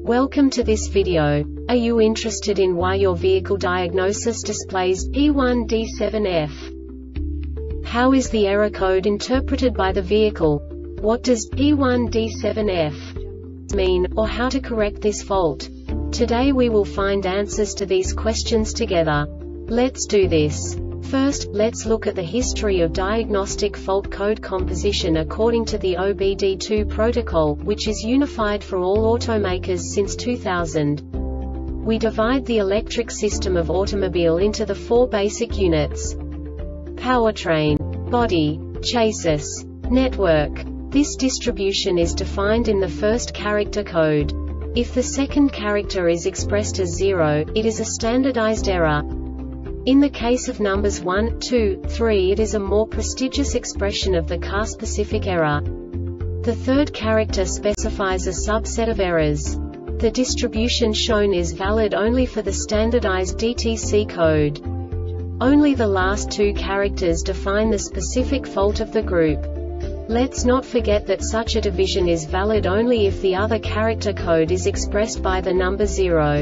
Welcome to this video. Are you interested in why your vehicle diagnosis displays P1D7F? How is the error code interpreted by the vehicle? What does P1D7F mean, or how to correct this fault? Today we will find answers to these questions together. Let's do this. First, let's look at the history of diagnostic fault code composition according to the OBD2 protocol, which is unified for all automakers since 2000. We divide the electric system of automobile into the four basic units: powertrain, body, chassis, network. This distribution is defined in the first character code. If the second character is expressed as 0, it is a standardized error. In the case of numbers 1, 2, 3, it is a more prestigious expression of the car-specific error. The third character specifies a subset of errors. The distribution shown is valid only for the standardized DTC code. Only the last two characters define the specific fault of the group. Let's not forget that such a division is valid only if the other character code is expressed by the number 0.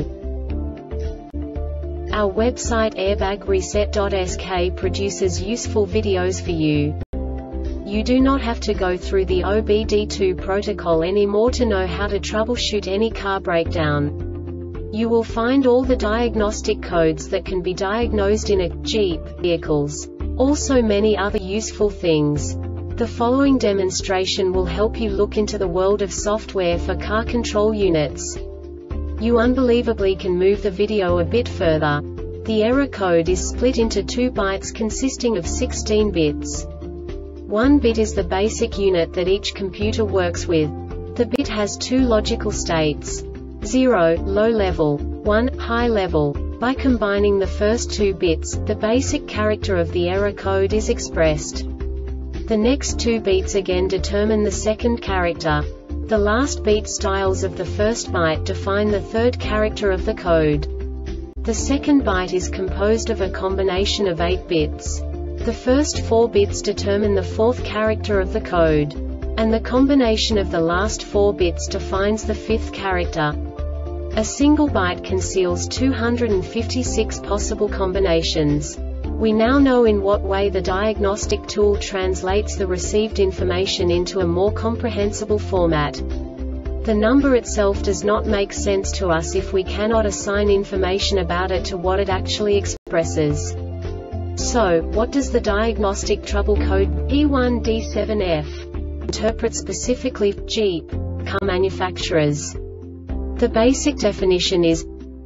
Our website airbagreset.sk produces useful videos for you. You do not have to go through the OBD2 protocol anymore to know how to troubleshoot any car breakdown. You will find all the diagnostic codes that can be diagnosed in a Jeep vehicles. Also many other useful things. The following demonstration will help you look into the world of software for car control units. You unbelievably can move the video a bit further. The error code is split into 2 bytes consisting of 16 bits. 1 bit is the basic unit that each computer works with. The bit has 2 logical states: 0, low level, 1, high level. By combining the first 2 bits, the basic character of the error code is expressed. The next 2 beats again determine the second character. The last beat styles of the first byte define the third character of the code. The second byte is composed of a combination of 8 bits. The first 4 bits determine the fourth character of the code. And the combination of the last 4 bits defines the fifth character. A single byte conceals 256 possible combinations. We now know in what way the diagnostic tool translates the received information into a more comprehensible format. The number itself does not make sense to us if we cannot assign information about it to what it actually expresses. So, what does the diagnostic trouble code P1D7F interpret specifically for Jeep car manufacturers? The basic definition is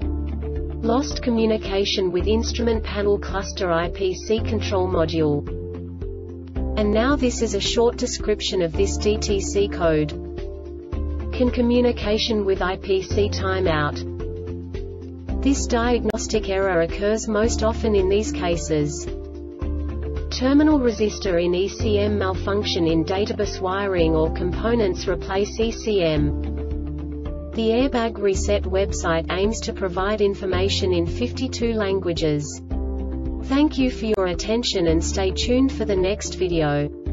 lost communication with instrument panel cluster IPC control module. And now this is a short description of this DTC code. Can communication with IPC timeout. This diagnostic error occurs most often in these cases: terminal resistor in ECM malfunction in databus wiring or components replace ECM. The Airbag Reset website aims to provide information in 52 languages. Thank you for your attention and stay tuned for the next video.